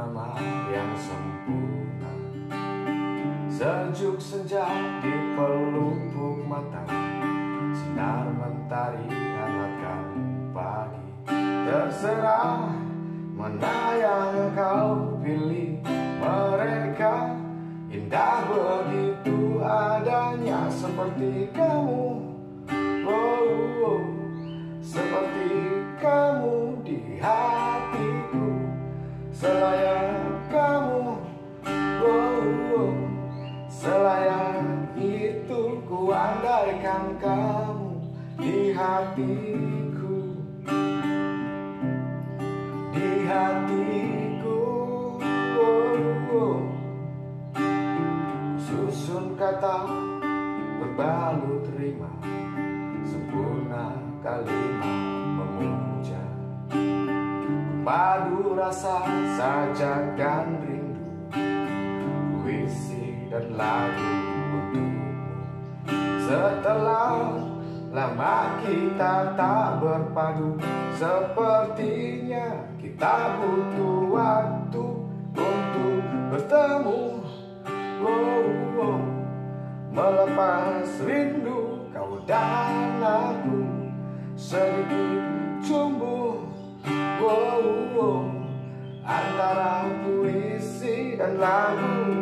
purnama yang sempurna. Sejuk senja di pelupuk mata, sinar mentari hangatkan pagi. Terserah mana yang kau pilih, mereka indah begitu adanya. Seperti kamu, oh, oh, seperti kamu di hatiku, selayak kamu, oh, oh, selayak itu ku andaikan kamu di hatiku, di hatiku, oh, oh. Susun kata berbalut rima, sempurna kalimat memuja. Padu rasa sajakan rindu, puisi dan lagu untukmu. Setelah lama kita tak berpadu, sepertinya kita butuh waktu untuk bertemu. Oh, oh, melepas rindu kau dan aku, sedikit cumbu, oh, oh, antara puisi dan lagu.